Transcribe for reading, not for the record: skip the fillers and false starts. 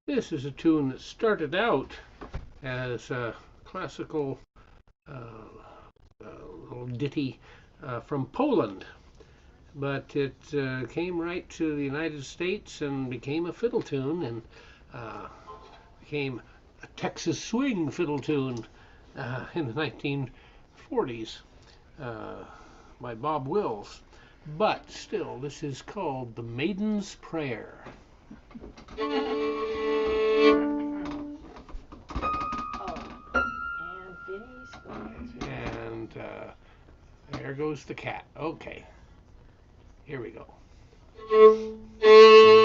This is a tune that started out as a classical uh, little ditty from Poland, but it came right to the United States and became a fiddle tune and uh, became a Texas swing fiddle tune in the 1940s by Bob Wills. But still, this is called the Maiden's Prayer. And there goes the cat. Okay, here we go.